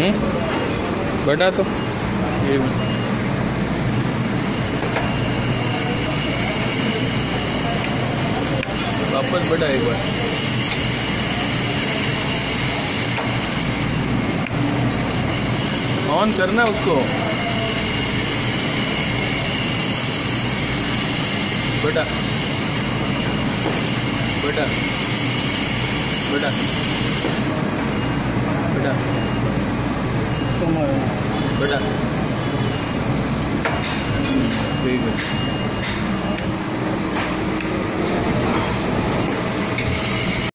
बड़ा तो ये वापस बड़ा एक बार। ऑन करना उसको। बेटा बेटा बेटा बेटा बेटा ठीक है।